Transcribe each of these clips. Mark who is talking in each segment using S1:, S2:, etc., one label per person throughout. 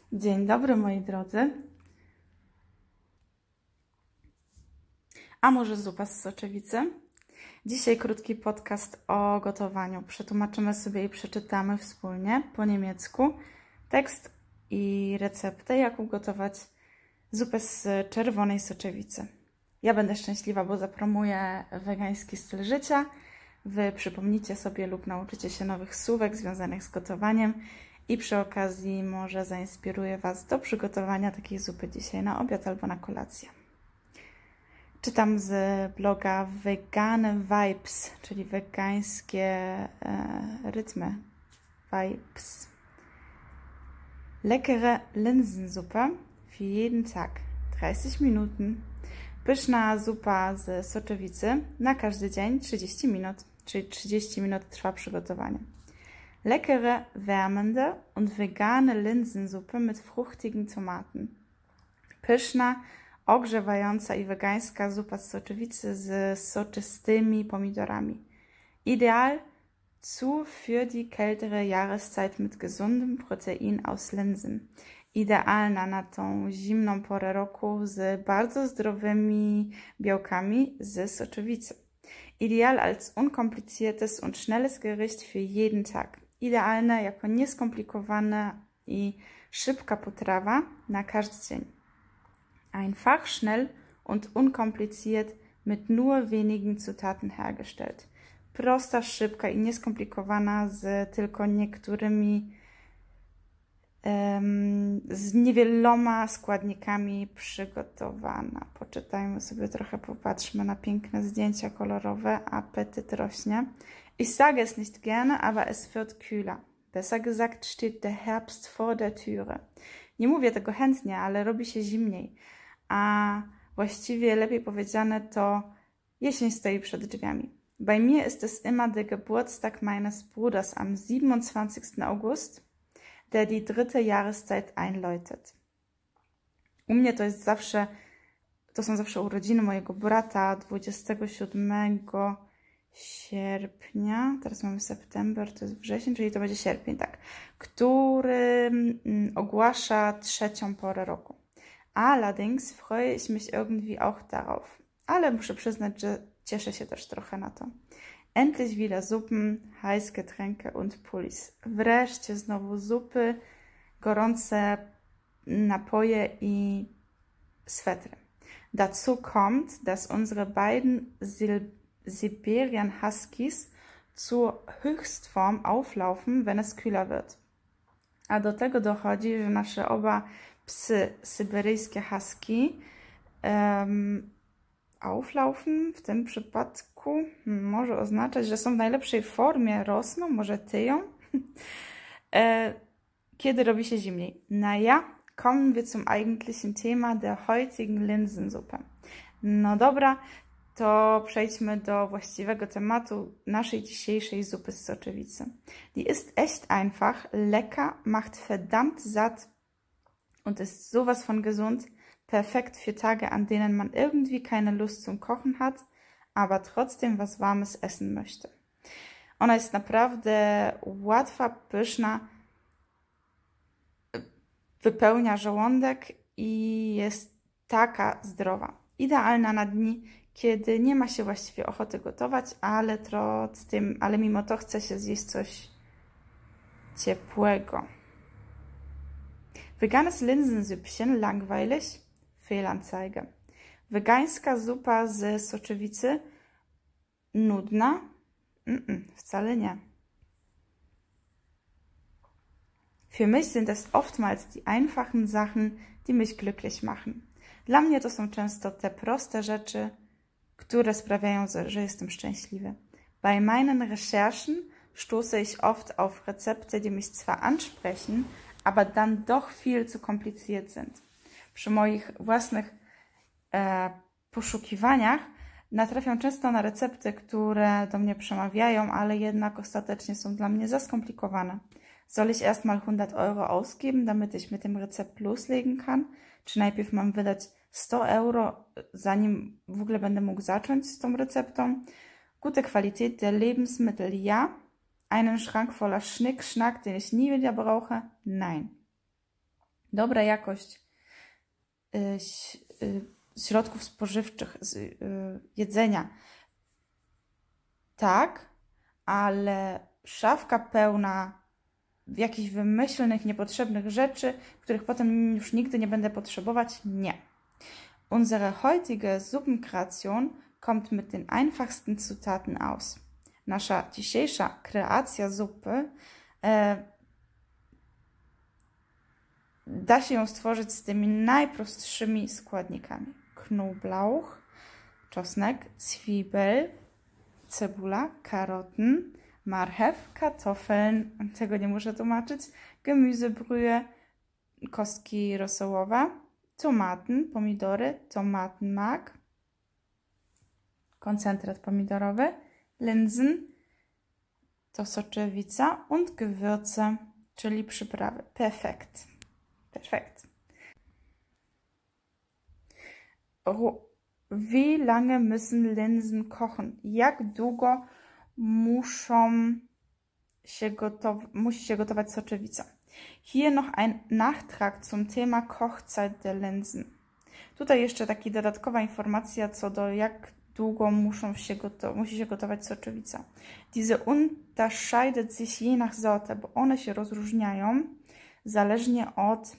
S1: Dzień dobry moi drodzy. A może zupa z soczewicy? Dzisiaj krótki podcast o gotowaniu. Przetłumaczymy sobie i przeczytamy wspólnie po niemiecku tekst i receptę, jak ugotować zupę z czerwonej soczewicy. Ja będę szczęśliwa, bo zapromuję wegański styl życia. Wy przypomnicie sobie lub nauczycie się nowych słówek związanych z gotowaniem i przy okazji może zainspiruję Was do przygotowania takiej zupy dzisiaj na obiad albo na kolację. Czytam z bloga Vegane Vibes, czyli wegańskie rytmy. Vibes. Leckere Linsensuppe für jeden Tag. 30 Minuten. Pyszna zupa z soczewicy na każdy dzień 30 minut, czyli 30 minut trwa przygotowanie. Leckere, wärmende und vegane Linsensuppe mit fruchtigen Tomaten. Pyszna, ogrzewająca i wegańska zupa z soczewicy z soczystymi pomidorami. Ideal für die kältere Jahreszeit mit gesundem Protein aus Linsen. Idealna na tą zimną porę roku z bardzo zdrowymi białkami z soczewicy. Ideal als unkompliziertes und schnelles Gericht für jeden Tag. Idealne jako nieskomplikowana i szybka potrawa na każdy dzień. Einfach, schnell und unkompliziert mit nur wenigen Zutaten hergestellt. Prosta, szybka i nieskomplikowana z tylko niektórymi z niewieloma składnikami przygotowana. Poczytajmy sobie trochę, popatrzmy na piękne zdjęcia kolorowe. Apetyt rośnie. Ich sage es nicht gerne, aber es wird kühler. Besser gesagt steht der Herbst vor der Türe. Nie mówię tego chętnie, ale robi się zimniej. A właściwie lepiej powiedziane to jesień stoi przed drzwiami. Bei mir ist es immer der Geburtstag meines Bruders am 27. August, der die dritte Jahreszeit einläutet. U mnie to są zawsze urodziny mojego brata 27 sierpnia, teraz mamy september, to jest wrzesień, czyli to będzie sierpień, tak, który ogłasza trzecią porę roku. Allerdings freue ich mich irgendwie auch darauf. Ale muszę przyznać, że cieszę się też trochę na to. Endlich wieder Suppen, heiß Getränke und Pullis. Wreszcie znowu zupy, gorące napoje i swetry. Dazu kommt, dass unsere beiden Siberian Huskies zur Höchstform auflaufen, wenn es kühler wird. A do tego dochodzi, że nasze oba psy syberyjskie husky auflaufen w tym przypadku może oznaczać, że są w najlepszej formie, rosną, może tyją, kiedy robi się zimniej. Naja, kommen wir zum eigentlichen Thema der heutigen Linsensuppe. No dobra, to przejdźmy do właściwego tematu naszej dzisiejszej zupy z soczewicy. Die ist echt einfach, lecker, macht verdammt satt und ist sowas von gesund. Perfekt für Tage, an denen man irgendwie keine Lust zum Kochen hat, aber trotzdem was Warmes essen möchte. Ona jest naprawdę łatwa, pyszna, wypełnia żołądek i jest taka zdrowa. Idealna na dni, kiedy nie ma się właściwie ochoty gotować, ale mimo to chce się zjeść coś ciepłego. Veganes Linsensüppchen, langweilig? Fehlanzeige. Wegańska zupa z soczewicy? Nudna? Wcale nie. Für mich sind es oftmals die einfachen Sachen, die mich glücklich machen. Dla mnie to są często te proste rzeczy, które sprawiają, że jestem szczęśliwy. Bei meinen Recherchen stoße ich oft auf Rezepte, die mich zwar ansprechen, aber dann doch viel zu kompliziert sind. Przy moich własnych poszukiwaniach natrafiam często na recepty, które do mnie przemawiają, ale jednak ostatecznie są dla mnie za skomplikowane. Soll ich erstmal 100 Euro ausgeben, damit ich mit dem Rezept loslegen kann? Czy najpierw mam wydać 100 euro, zanim w ogóle będę mógł zacząć z tą receptą? Gute Qualität der Lebensmittel, ja. Einen Schrank voller Schnickschnack, den ich nie wieder brauche? Nein. dobra jakość środków spożywczych, jedzenia, tak, ale szafka pełna jakichś wymyślnych, niepotrzebnych rzeczy, których potem już nigdy nie będę potrzebować, nie. Unsere heutige Suppenkreation kommt mit den einfachsten Zutaten aus. Nasza dzisiejsza kreacja zupy da się ją stworzyć z tymi najprostszymi składnikami. Knoblauch, czosnek, Zwiebel, cebula, Karotten, Marchew, Kartoffeln, tego nie muszę tłumaczyć, Gemüsebrühe, kostki rosołowe, Tomaten, pomidory, Tomatenmark, koncentrat pomidorowy, Linsen, to soczewica und Gewürze, czyli przyprawy. Perfekt. Perfekt. Wie lange müssen Linsen kochen? Jak długo musi się gotować soczewica? Hier noch ein Nachtrag zum Thema Kochzeit der Linsen. Tutaj jeszcze taka dodatkowa informacja co do jak długo musi się gotować soczewica. Diese unterscheidet sich je nach Sorte, bo one się rozróżniają zależnie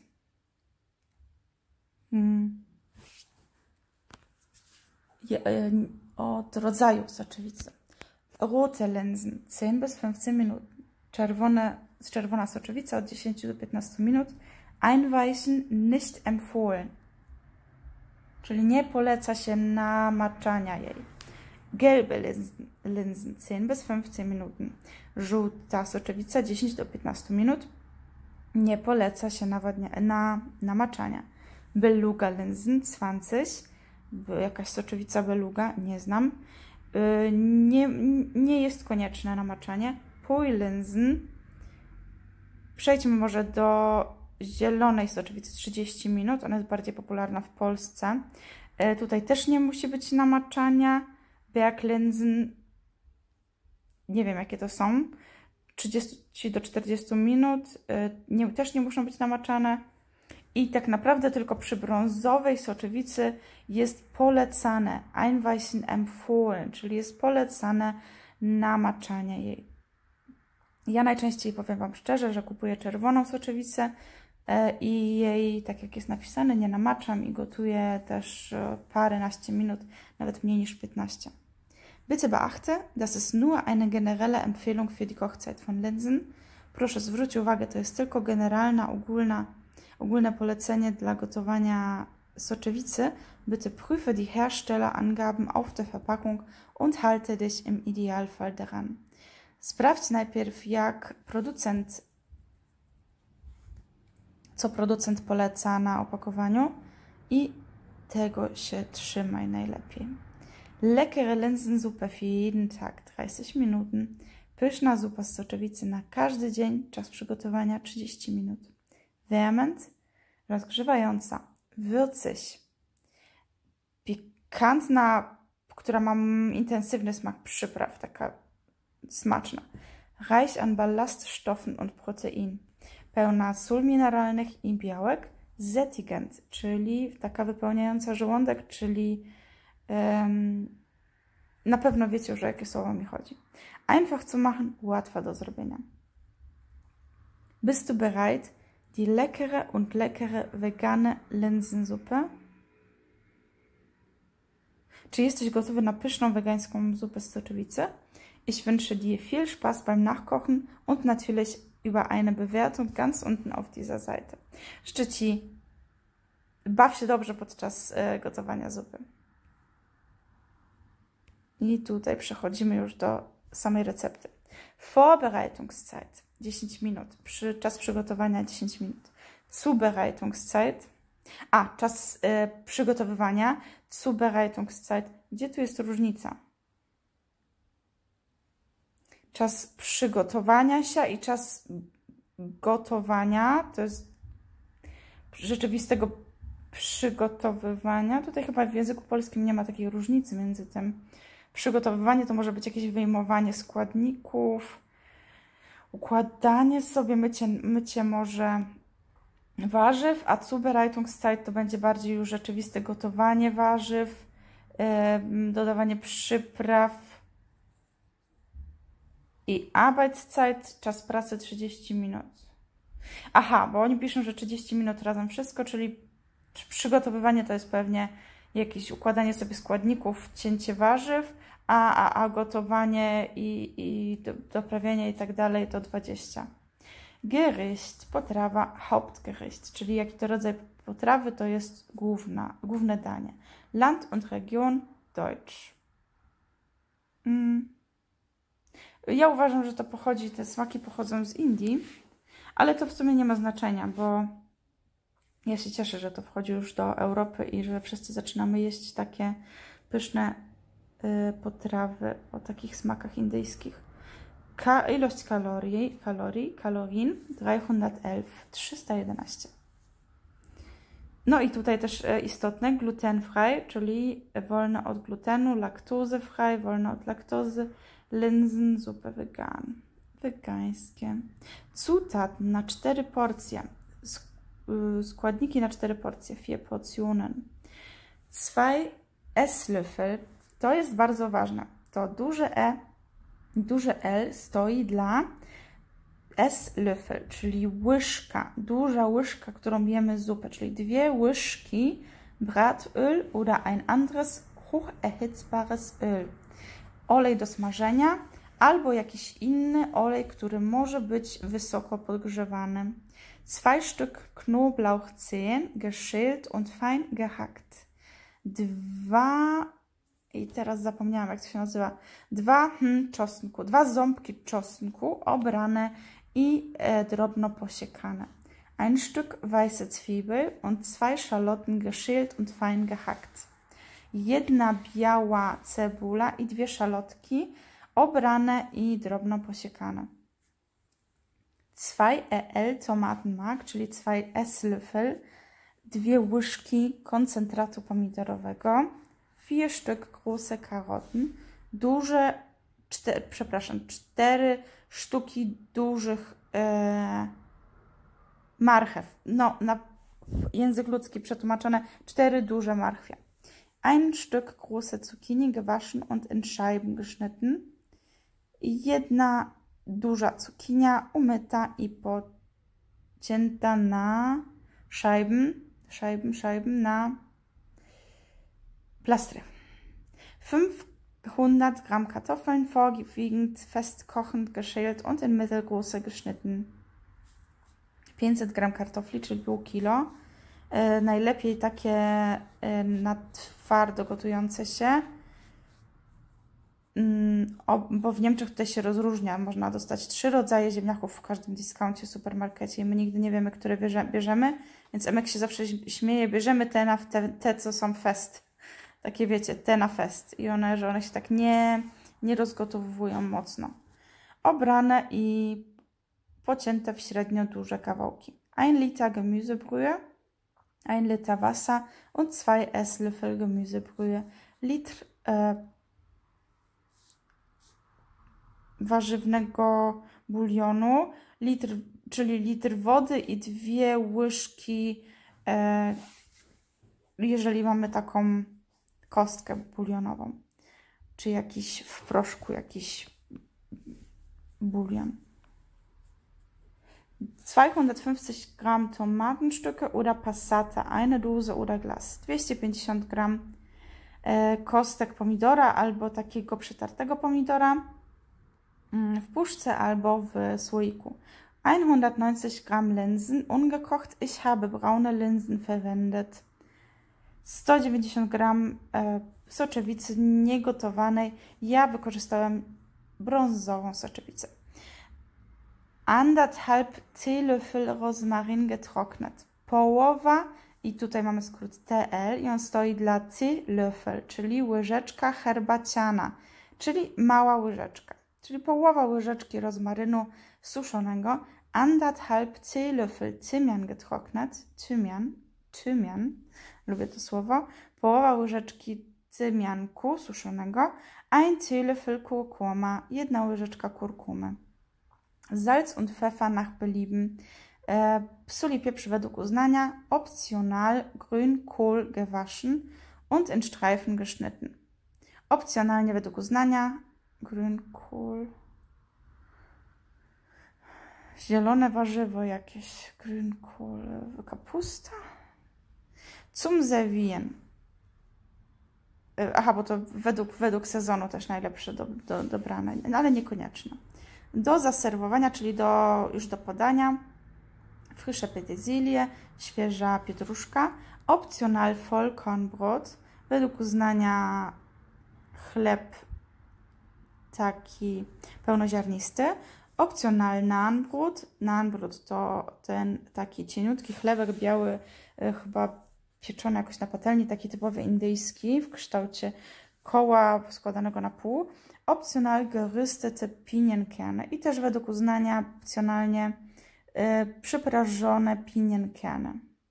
S1: od rodzaju soczewicy. Rote Linsen 10 bis 15 Minuten. Czerwona soczewica od 10 do 15 minut. Einweichen nicht empfohlen. Czyli nie poleca się namaczania jej. Gelbe Linsen 10 bis 15 Minuten. Żółta soczewica 10 do 15 minut. Nie poleca się namaczania. Beluga Linsen 20. Jakaś soczewica beluga, nie znam. Nie jest konieczne namaczanie. Pui Linsen. Przejdźmy może do zielonej soczewicy 30 minut. Ona jest bardziej popularna w Polsce. Tutaj też nie musi być namaczania. Berglinsen, nie wiem jakie to są. 30 do 40 minut. Też nie muszą być namaczane. I tak naprawdę tylko przy brązowej soczewicy jest polecane Einweichen empfohlen, czyli jest polecane namaczanie jej. Ja najczęściej, powiem Wam szczerze, że kupuję czerwoną soczewicę i jej, tak jak jest napisane, nie namaczam i gotuję też paręnaście minut, nawet mniej niż 15. Bitte beachte, das ist nur eine generelle Empfehlung für die Kochzeit von Linsen. Proszę zwróć uwagę, to jest tylko generalna, ogólne polecenie dla gotowania soczewicy. Bitte prüfe die Herstellerangaben auf der Verpackung und halte dich im Idealfall daran. Sprawdź najpierw, co producent poleca na opakowaniu i tego się trzymaj najlepiej. Leckere Linsensuppe für jeden Tag, 30 Minuten. Pyszna zupa z soczewicy na każdy dzień, czas przygotowania 30 minut. Wärmend, rozgrzewająca, würzig, pikantna, która ma intensywny smak przypraw, taka smaczna. Reich an Ballaststoffen und Protein, pełna sól mineralnych i białek. Sättigend, czyli taka wypełniająca żołądek, czyli na pewno wiecie już o jakie słowo mi chodzi. Einfach zu machen, łatwa do zrobienia. Bist du bereit? Die leckere und leckere vegane Linsensuppe. Czy jesteś gotowy na pyszną wegańską zupę z soczewicy? Ich wünsche dir viel Spaß beim Nachkochen und natürlich über eine Bewertung ganz unten auf dieser Seite. Życzę Ci, baw się dobrze podczas gotowania zupy. I tutaj przechodzimy już do samej recepty. Vorbereitungszeit 10 minut. Czas przygotowania 10 minut. Zubereitungszeit. Czas przygotowywania. Zubereitungszeit. Gdzie tu jest różnica? Czas przygotowania się i czas gotowania to jest rzeczywistego przygotowywania. Tutaj chyba w języku polskim nie ma takiej różnicy między tym. Przygotowywanie to może być jakieś wyjmowanie składników, układanie sobie, mycie może warzyw, a Zubereitungszeit to będzie bardziej już rzeczywiste gotowanie warzyw, dodawanie przypraw i Arbeitszeit, czas pracy 30 minut. Aha, bo oni piszą, że 30 minut razem wszystko, czyli przygotowywanie to jest pewnie jakieś układanie sobie składników, cięcie warzyw, a gotowanie i doprawianie i tak dalej to 20. Gericht, potrawa, Hauptgericht, czyli jaki to rodzaj potrawy, to jest główne danie. Land und Region, Deutsch. Ja uważam, że to te smaki pochodzą z Indii, ale to w sumie nie ma znaczenia, bo ja się cieszę, że to wchodzi już do Europy i że wszyscy zaczynamy jeść takie pyszne potrawy o takich smakach indyjskich. Ilość kalorien 311. No i tutaj też istotne, glutenfrei, czyli wolne od glutenu, laktozefrei, wolne od laktozy, Linsensuppe vegan, wegańskie. Zutaten na 4 porcje, składniki na 4 porcje, 4 Portionen. 2 Esslöffel, to jest bardzo ważne, to duże L stoi dla Esslöffel, czyli łyżka, duża łyżka, którą jemy zupę, czyli 2 łyżki Bratöl oder ein anderes hocherhitzbares Öl. Olej do smażenia albo jakiś inny olej, który może być wysoko podgrzewany. 2 Stück Knoblauchzehen, geschält und fein gehackt. 2, i teraz zapomniałam, jak to się nazywa, 2 ząbki czosnku obrane i drobno posiekane. 1 Stück weiße Zwiebel und 2 Schalotten geschält und fein gehackt. 1 biała cebula i 2 szalotki obrane i drobno posiekane. 2 EL Tomatenmark, czyli 2 Esslöffel, 2 łyżki koncentratu pomidorowego, 4 Stück große Karotten, 4 sztuki dużych marchew. No, na język ludzki przetłumaczone 4 duże marchwie. 1 Stück große Zucchini gewaschen und in Scheiben geschnitten. 1 duża cukinia umyta i pocięta na Scheiben na plastry. 500 Gramm Kartoffeln vorwiegend fest kochend geschält und in mittelgroße geschnitten. 500 gram kartofli, czyli pół kilo. Najlepiej takie na twardo gotujące się, bo w Niemczech tutaj się rozróżnia. Można dostać 3 rodzaje ziemniaków w każdym discouncie, supermarkecie i my nigdy nie wiemy, które bierzemy, więc Emek się zawsze śmieje, bierzemy te co są fest. Takie wiecie, te na fest. I że one się tak nie rozgotowują mocno. Obrane i pocięte w średnio duże kawałki. 1 Liter Gemüsebrühe, 1 Liter Wasser und 2 Esslöffel Gemüsebrühe. Litr warzywnego bulionu, czyli litr wody i 2 łyżki, jeżeli mamy taką kostkę bulionową, czy jakiś w proszku, jakiś bulion. 250 Gramm Tomatenstücke oder Passata, eine Dose oder Glas. 250 gram kostek pomidora albo takiego przetartego pomidora w puszce albo w słoiku. 190 Gramm Linsen, ungekocht. Ich habe braune Linsen verwendet. 190 gram soczewicy niegotowanej. Ja wykorzystałem brązową soczewicę. 1,5 Teelöffel Rosmarin getrocknet. Połowa, i tutaj mamy skrót TL, i on stoi dla Teelöffel, czyli łyżeczka herbaciana, czyli mała łyżeczka. Czyli połowa łyżeczki rozmarynu suszonego. 1,5 Teelöffel Thymian getrocknet. Thymian, lubię to słowo. Połowa łyżeczki tymianku suszonego. 1 Teelöffel Kurkuma, 1 łyżeczka kurkumy. Salz und Pfeffer nach Belieben. Sól i pieprz według uznania, optional Grünkohl gewaschen und in Streifen geschnitten. Opcjonalnie według uznania Grünkohl, zielone warzywo jakieś, Grünkohl, kapusta. Zum Servieren. Aha, bo to według sezonu też najlepsze dobrane, ale niekoniecznie. Do zaserwowania, czyli już do podania, frische Petersilie, świeża pietruszka, opcjonal Vollkornbrot, według uznania chleb taki pełnoziarnisty, opcjonal Nahenbrot. Nahenbrot to ten taki cieniutki chlebek biały, chyba pieczony jakoś na patelni, taki typowy indyjski, w kształcie koła składanego na pół. Opcjonal gerystete Pinienkerne i też według uznania opcjonalnie przyprażone pinienkerne.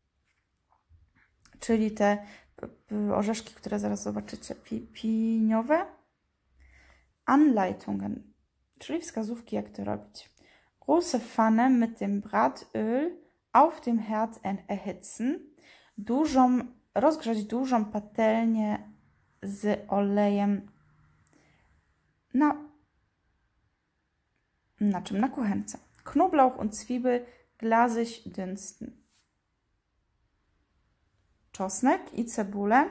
S1: Czyli te orzeszki, które zaraz zobaczycie, piniowe. Anleitungen, czyli wskazówki, jak to robić. Große Pfanne mit dem Bratöl auf dem Herd erhitzen. Rozgrzać dużą patelnię z olejem na kuchence. Knoblauch und Zwiebel glasig dünsten. Czosnek i cebulę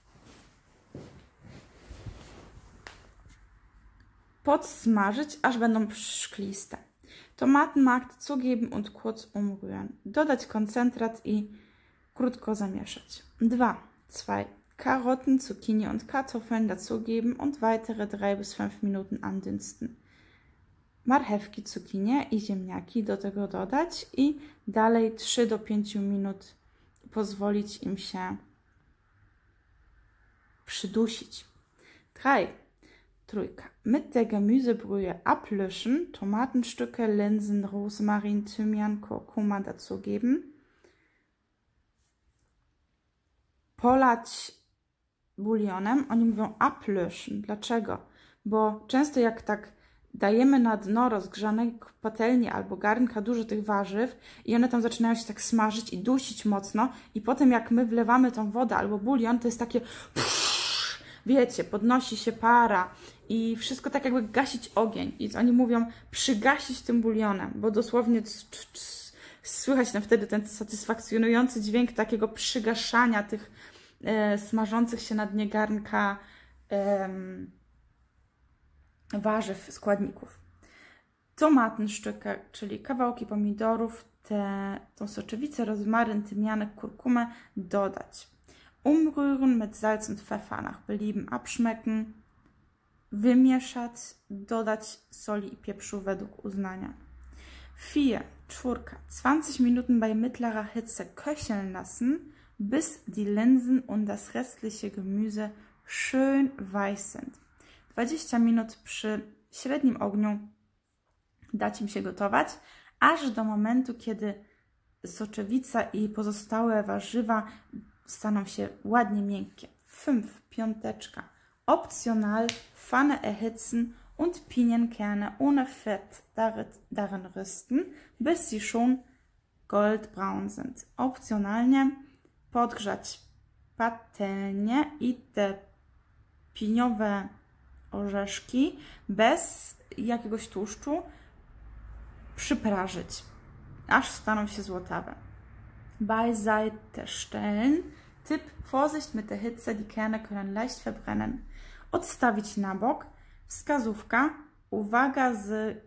S1: podsmażyć, aż będą szkliste. Tomatenmark zugeben und kurz umrühren. Dodać koncentrat i krótko zamieszać. 2. Karotten, Zucchini und Kartoffeln dazugeben und weitere 3 bis 5 Minuten andünsten. Marchewki, cukinie i ziemniaki do tego dodać i dalej 3 do 5 minut pozwolić im się przydusić. 3. Mit der Gemüsebrühe ablöschen, Tomatenstücke, Linsen, Rosmarin, Thymian, Kurkuma dazugeben. Polać bulionem. Oni mówią ablöschen. Dlaczego? Bo często jak tak dajemy na dno rozgrzanej patelni albo garnka dużo tych warzyw i one tam zaczynają się tak smażyć i dusić mocno i potem jak my wlewamy tą wodę albo bulion, to jest takie wiecie, podnosi się para i wszystko tak jakby gasić ogień. I oni mówią przygasić tym bulionem, bo dosłownie słychać tam wtedy ten satysfakcjonujący dźwięk takiego przygaszania tych smażących się na dnie garnka warzyw, składników. Tomatenstücke, czyli kawałki pomidorów, tą soczewicę, rozmaryn, tymianek, kurkumę dodać. Umrühren mit Salz und Pfeffer nach Belieben abschmecken. Wymieszać, dodać soli i pieprzu według uznania. 4. 20 Minuten bei mittlerer Hitze köcheln lassen, bis die Linsen und das restliche Gemüse schön weich sind. 20 minut przy średnim ogniu dać im się gotować, aż do momentu, kiedy soczewica i pozostałe warzywa staną się ładnie miękkie. 5. Optional Pfanne erhitzen und Pinienkerne ohne Fett darin rüsten, bis sie schon goldbraun sind. Opcjonalnie podgrzać patelnię i te piniowe orzeszki bez jakiegoś tłuszczu przyprażyć, aż staną się złotawe. Beiseite stellen. Tipp: Vorsicht mit der Hitze, die Kerne können leicht verbrennen. Odstawić na bok. Wskazówka: uwaga z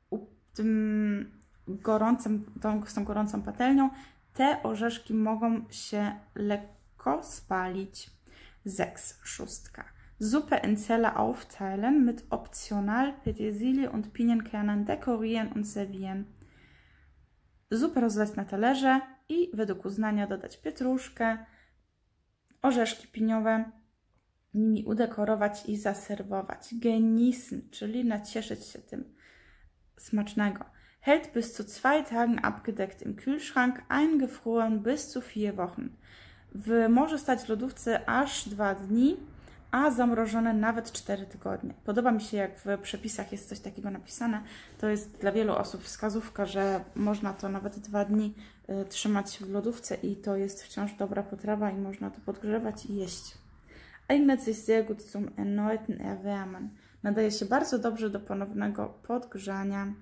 S1: tą gorącą patelnią. Te orzeszki mogą się lekko spalić. 6. Suppe in Teller aufteilen, mit optional Petersilie und Pinienkernen dekorieren und servieren. Zupę rozlać na talerze i według uznania dodać pietruszkę, orzeszki piniowe, nimi udekorować i zaserwować. Genießen, czyli nacieszyć się tym. Smacznego. Hält bis zu 2 Tagen abgedeckt im Kühlschrank, eingefroren bis zu 4 Wochen. Może stać w lodówce aż 2 dni, a zamrożone nawet 4 tygodnie. Podoba mi się, jak w przepisach jest coś takiego napisane. To jest dla wielu osób wskazówka, że można to nawet 2 dni trzymać w lodówce i to jest wciąż dobra potrawa i można to podgrzewać i jeść. Eignet sich sehr gut zum erneuten Erwärmen. Nadaje się bardzo dobrze do ponownego podgrzania.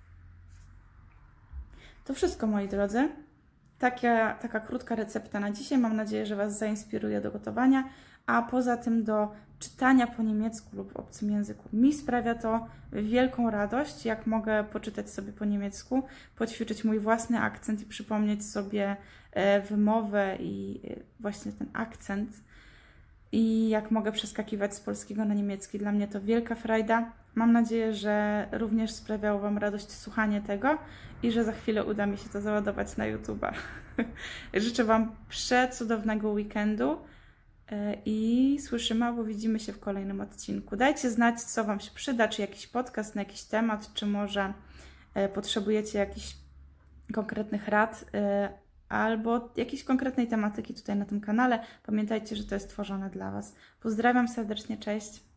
S1: To wszystko, moi drodzy. Taka krótka recepta na dzisiaj. Mam nadzieję, że Was zainspiruje do gotowania, a poza tym do czytania po niemiecku lub obcym języku. Mi sprawia to wielką radość, jak mogę poczytać sobie po niemiecku, poćwiczyć mój własny akcent i przypomnieć sobie wymowę i właśnie ten akcent. I jak mogę przeskakiwać z polskiego na niemiecki. Dla mnie to wielka frajda. Mam nadzieję, że również sprawiało Wam radość słuchanie tego i że za chwilę uda mi się to załadować na YouTube'a. Życzę Wam przecudownego weekendu i słyszymy albo widzimy się w kolejnym odcinku. Dajcie znać, co Wam się przyda, czy jakiś podcast na jakiś temat, czy może potrzebujecie jakichś konkretnych rad albo jakiejś konkretnej tematyki tutaj na tym kanale. Pamiętajcie, że to jest tworzone dla Was. Pozdrawiam serdecznie, cześć!